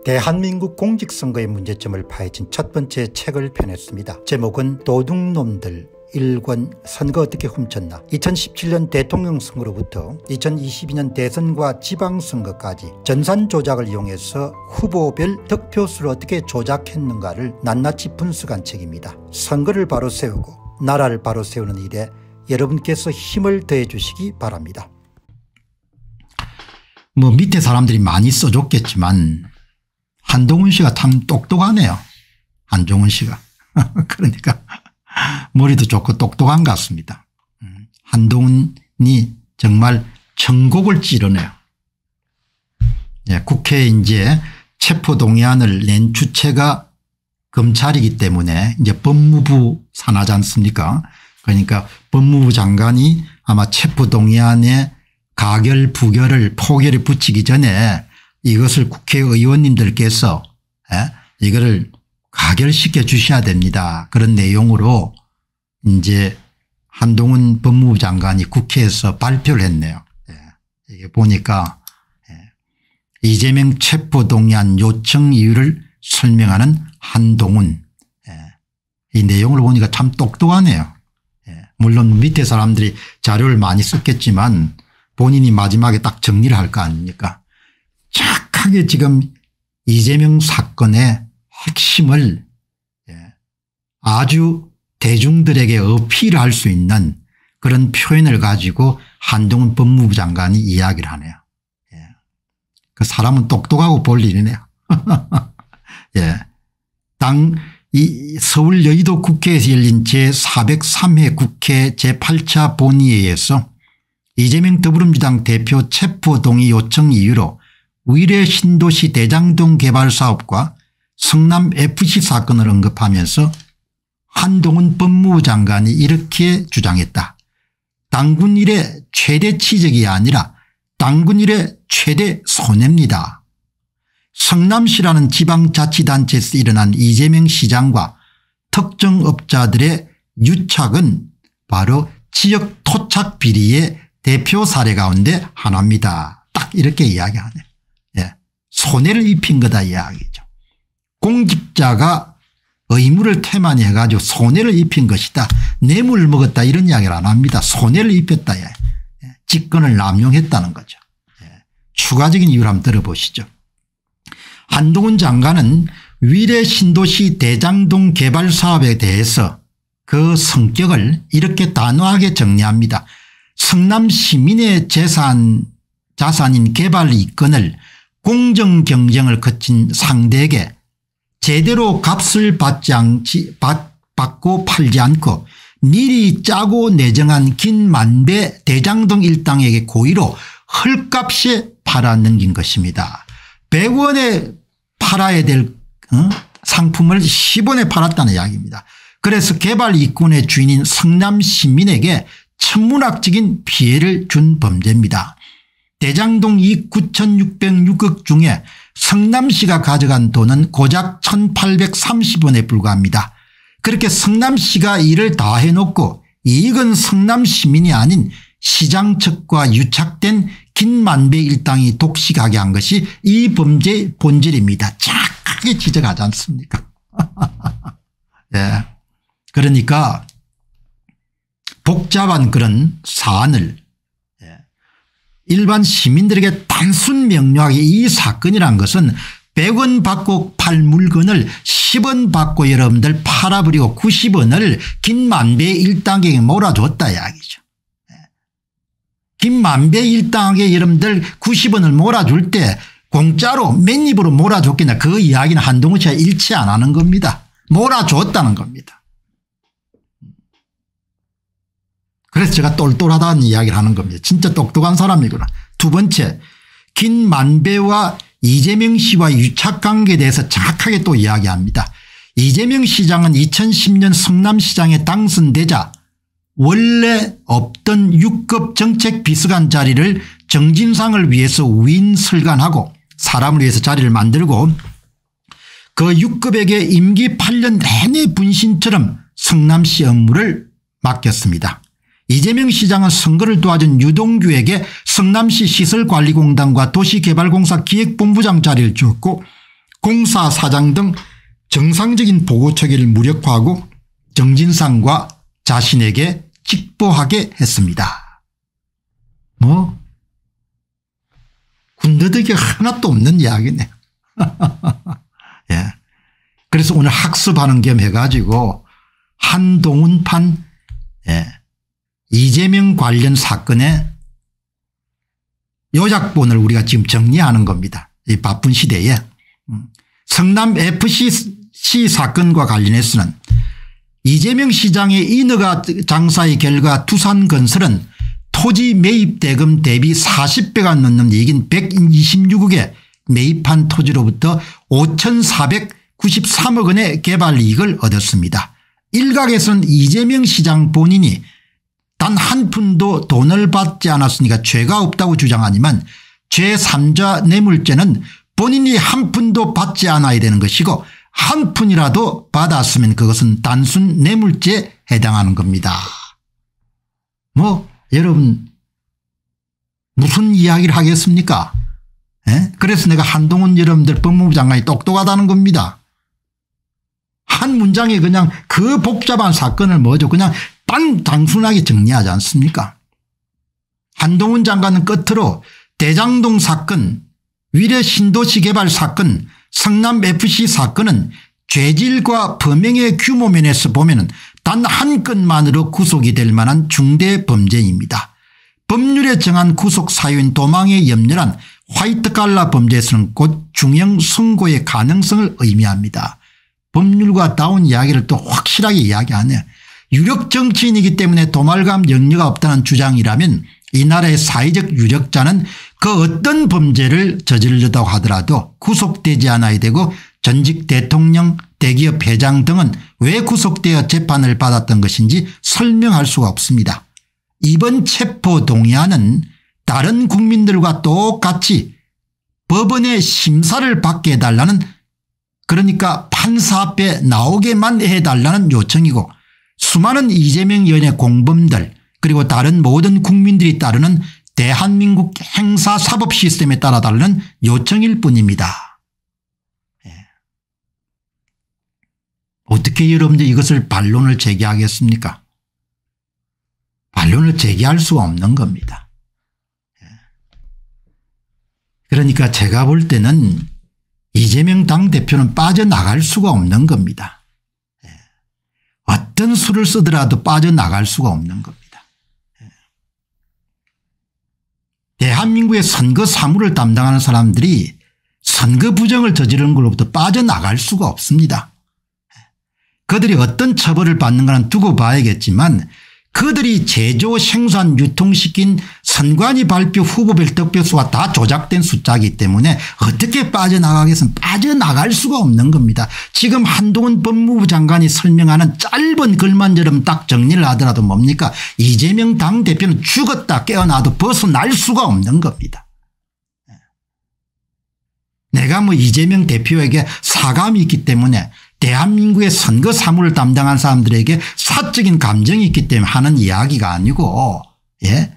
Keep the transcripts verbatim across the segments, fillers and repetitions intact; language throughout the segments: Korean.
대한민국 공직선거의 문제점을 파헤친 첫 번째 책을 펴냈습니다. 제목은 도둑놈들 일 권 선거 어떻게 훔쳤나. 이천십칠 년 대통령 선거로부터 이천이십이 년 대선과 지방선거까지 전산 조작을 이용해서 후보별 득표수를 어떻게 조작했는가를 낱낱이 분석한 책입니다. 선거를 바로 세우고 나라를 바로 세우는 일에 여러분께서 힘을 더해 주시기 바랍니다. 뭐 밑에 사람들이 많이 써줬겠지만 한동훈 씨가 참 똑똑하네요. 한동훈 씨가. 그러니까 머리도 좋고 똑똑한 것 같습니다. 한동훈이 정말 천곡을 찌르네요. 예, 국회에 이제 체포동의안을 낸 주체가 검찰이기 때문에 이제 법무부 산하지 않습니까? 그러니까 법무부 장관이 아마 체포동의안에 가결 부결을 포결을 붙이기 전에 이것을 국회의원님들께서 예? 이거를 가결시켜 주셔야 됩니다. 그런 내용으로 이제 한동훈 법무부 장관이 국회에서 발표를 했네요. 예. 이게 보니까 예. 이재명 체포동의안 요청 이유를 설명하는 한동훈. 예. 이 내용을 보니까 참 똑똑하네요. 예. 물론 밑에 사람들이 자료를 많이 썼겠지만 본인이 마지막에 딱 정리를 할 거 아닙니까? 착하게 지금 이재명 사건의 핵심을 아주 대중들에게 어필할 수 있는 그런 표현을 가지고 한동훈 법무부 장관이 이야기를 하네요. 그 사람은 똑똑하고 볼 일이네요. 예. 당 이 서울 여의도 국회에서 열린 제사백삼 회 국회 제팔 차 본회의에서 이재명 더불어민주당 대표 체포동의 요청 이유로 의뢰 신도시 대장동 개발 사업과 성남 에프씨 사건을 언급하면서 한동훈 법무부 장관이 이렇게 주장했다. 당군 일의 최대 치적이 아니라 당군 일의 최대 손해입니다. 성남시라는 지방자치단체에서 일어난 이재명 시장과 특정 업자들의 유착은 바로 지역 토착 비리의 대표 사례 가운데 하나입니다. 딱 이렇게 이야기하네요. 예. 손해를 입힌 거다 이야기죠. 공직자가 의무를 태만히 해가지고 손해를 입힌 것이다. 뇌물을 먹었다 이런 이야기를 안 합니다. 손해를 입혔다. 예. 직권을 남용했다는 거죠. 예. 추가적인 이유를 한번 들어보시죠. 한동훈 장관은 위례 신도시 대장동 개발 사업에 대해서 그 성격을 이렇게 단호하게 정리합니다. 성남 시민의 재산, 자산인 개발 이권을 공정 경쟁을 거친 상대에게 제대로 값을 받지 않지, 받, 받고 팔지 않고 미리 짜고 내정한 긴 만배 대장동 일당에게 고의로 헐값에 팔아넘긴 것입니다. 백 원에 팔아야 될 어? 상품을 십 원에 팔았다는 이야기입니다. 그래서 개발 이권의 주인인 성남 시민에게 천문학적인 피해를 준 범죄입니다. 대장동 이억 구천육백육억 중에 성남시가 가져간 돈은 고작 천팔백삼십 원에 불과합니다. 그렇게 성남시가 일을 다 해놓고 이익은 성남 시민이 아닌 시장 측과 유착된 김만배 일당이 독식하게 한 것이 이 범죄의 본질입니다. 착하게 지적하지 않습니까? 예. 그러니까 복잡한 그런 사안을 일반 시민들에게 단순 명료하게 이 사건이란 것은 백 원 받고 팔 물건을 십 원 받고 여러분들 팔아버리고 구십 원을 김만배 일당에게 몰아줬다 이야기죠. 김만배 일당에게 여러분들 구십 원을 몰아줄 때 공짜로 맨입으로 몰아줬겠냐 그 이야기는 한동훈 씨가 일치 안 하는 겁니다. 몰아줬다는 겁니다. 그래서 제가 똘똘하다는 이야기를 하는 겁니다. 진짜 똑똑한 사람이구나. 두 번째, 김만배와 이재명 씨와 유착관계에 대해서 정확하게 또 이야기합니다. 이재명 시장은 이천십 년 성남시장에 당선되자 원래 없던 육 급 정책비서관 자리를 정진상을 위해서 위인설관하고 사람을 위해서 자리를 만들고 그 육 급에게 임기 팔 년 내내 분신처럼 성남시 업무를 맡겼습니다. 이재명 시장은 선거를 도와준 유동규에게 성남시 시설관리공단과 도시개발공사 기획본부장 자리를 주었고 공사 사장 등 정상적인 보고 체계를 무력화하고 정진상과 자신에게 직보하게 했습니다. 뭐 군더더기가 하나도 없는 이야기네. 예. 그래서 오늘 학습하는 겸 해가지고 한동훈판 예. 이재명 관련 사건의 요약본을 우리가 지금 정리하는 겁니다. 이 바쁜 시대에. 성남 에프씨 사건과 관련해서는 이재명 시장의 인허가 장사의 결과 두산건설은 토지 매입 대금 대비 사십 배가 넘는 이익인 백이십육억에 매입한 토지로부터 오천사백구십삼억 원의 개발 이익을 얻었습니다. 일각에서는 이재명 시장 본인이 단 한 푼도 돈을 받지 않았으니까 죄가 없다고 주장하지만 제삼자 뇌물죄는 본인이 한 푼도 받지 않아야 되는 것이고 한 푼이라도 받았으면 그것은 단순 뇌물죄에 해당하는 겁니다. 뭐 여러분 무슨 이야기를 하겠습니까? 예? 그래서 내가 한동훈 여러분들 법무부 장관이 똑똑하다는 겁니다. 한 문장에 그냥 그 복잡한 사건을 뭐죠 그냥 단 단순하게 정리하지 않습니까? 한동훈 장관은 끝으로 대장동 사건, 위례 신도시 개발 사건, 성남 에프씨 사건은 죄질과 범행의 규모 면에서 보면 단 한 건만으로 구속이 될 만한 중대 범죄입니다. 법률에 정한 구속 사유인 도망의 염려란 화이트칼라 범죄에서는 곧 중형 선고의 가능성을 의미합니다. 법률과 다운 이야기를 또 확실하게 이야기하네요. 유력 정치인이기 때문에 도말감 염려가 없다는 주장이라면 이 나라의 사회적 유력자는 그 어떤 범죄를 저지르려고 하더라도 구속되지 않아야 되고 전직 대통령, 대기업 회장 등은 왜 구속되어 재판을 받았던 것인지 설명할 수가 없습니다. 이번 체포동의안은 다른 국민들과 똑같이 법원의 심사를 받게 해달라는 그러니까 판사 앞에 나오게만 해달라는 요청이고 수많은 이재명 의원의 공범들 그리고 다른 모든 국민들이 따르는 대한민국 행사사법 시스템에 따라 다르는 요청일 뿐입니다. 예. 어떻게 여러분들 이것을 반론을 제기하겠습니까? 반론을 제기할 수가 없는 겁니다. 예. 그러니까 제가 볼 때는 이재명 당대표는 빠져나갈 수가 없는 겁니다. 예. 어떤 수를 쓰더라도 빠져나갈 수가 없는 겁니다. 대한민국의 선거 사무를 담당하는 사람들이 선거 부정을 저지르는 걸로부터 빠져나갈 수가 없습니다. 그들이 어떤 처벌을 받는가는 두고 봐야겠지만 그들이 제조 생산 유통시킨 선관위 발표 후보별 득표수가 다 조작된 숫자이기 때문에 어떻게 빠져나가겠습니까? 빠져나갈 수가 없는 겁니다. 지금 한동훈 법무부 장관이 설명하는 짧은 글만 여러분 딱 정리를 하더라도 뭡니까? 이재명 당대표는 죽었다 깨어나도 벗어날 수가 없는 겁니다. 내가 뭐 이재명 대표에게 사감이 있기 때문에 대한민국의 선거 사무를 담당한 사람들에게 사적인 감정이 있기 때문에 하는 이야기가 아니고 예,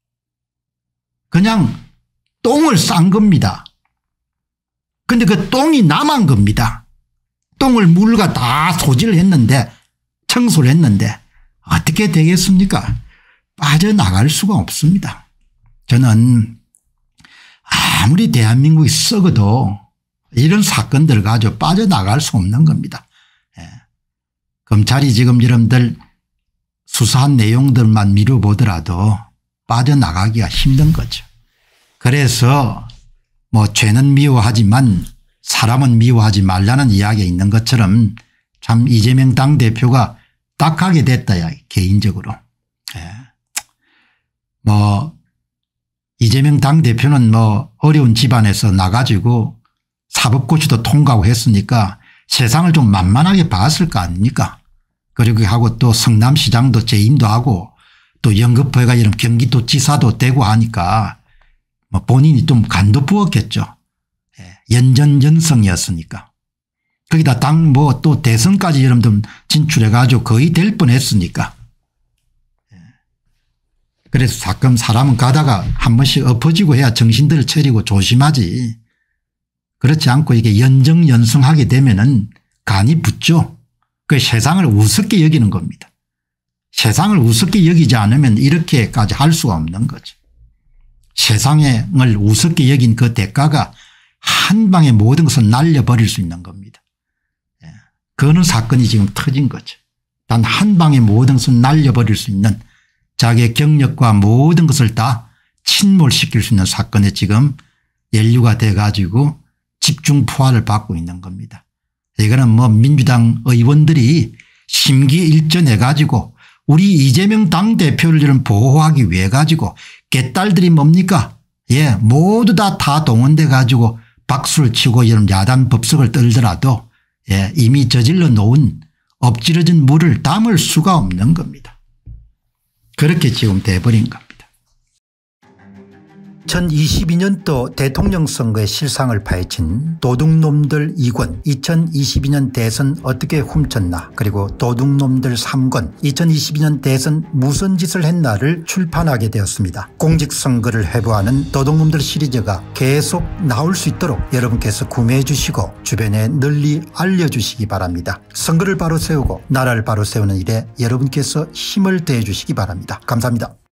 그냥 똥을 싼 겁니다. 그런데 그 똥이 남은 겁니다. 똥을 물과 다 소지를 했는데 청소를 했는데 어떻게 되겠습니까? 빠져나갈 수가 없습니다. 저는 아무리 대한민국이 썩어도 이런 사건들을 가지고 빠져나갈 수 없는 겁니다. 예. 검찰이 지금 여러분들 수사한 내용들만 미뤄보더라도 빠져나가기가 힘든 거죠. 그래서 뭐 죄는 미워하지만 사람은 미워하지 말라는 이야기가 있는 것처럼 참 이재명 당대표가 딱하게 됐다야 개인적으로. 예. 뭐 이재명 당대표는 뭐 어려운 집안에서 나가지고 사법고시도 통과하고 했으니까 세상을 좀 만만하게 봤을 거 아닙니까? 그리고 하고 또 성남시장도 재임도 하고 또 연급회가 이런 경기도 지사도 되고 하니까 뭐 본인이 좀 간도 부었겠죠. 연전연승이었으니까. 거기다 당 뭐 또 대선까지 여러분들 진출해 가지고 거의 될 뻔했으니까. 그래서 가끔 사람은 가다가 한 번씩 엎어지고 해야 정신들을 차리고 조심하지. 그렇지 않고 이게 연정연승하게 되면은 간이 붙죠. 그 세상을 우습게 여기는 겁니다. 세상을 우습게 여기지 않으면 이렇게까지 할 수가 없는 거죠. 세상을 우습게 여긴 그 대가가 한 방에 모든 것을 날려버릴 수 있는 겁니다. 예. 그런 사건이 지금 터진 거죠. 단 한 방에 모든 것을 날려버릴 수 있는 자기의 경력과 모든 것을 다 침몰시킬 수 있는 사건에 지금 연루가 돼 가지고 집중 포화를 받고 있는 겁니다. 이거는 뭐 민주당 의원들이 심기일전해 가지고 우리 이재명 당대표를 이런 보호하기 위해 가지고 개딸들이 뭡니까? 예, 모두 다 다 동원돼 가지고 박수를 치고 이런 야단 법석을 떨더라도 예, 이미 저질러 놓은 엎질러진 물을 담을 수가 없는 겁니다. 그렇게 지금 돼버린 겁니다. 이천이십이 년도 대통령 선거의 실상을 파헤친 도둑놈들 이 권 이천이십이 년 대선 어떻게 훔쳤나 그리고 도둑놈들 삼 권 이천이십이 년 대선 무슨 짓을 했나를 출판하게 되었습니다. 공직선거를 회부하는 도둑놈들 시리즈가 계속 나올 수 있도록 여러분께서 구매해 주시고 주변에 널리 알려주시기 바랍니다. 선거를 바로 세우고 나라를 바로 세우는 일에 여러분께서 힘을 더해 주시기 바랍니다. 감사합니다.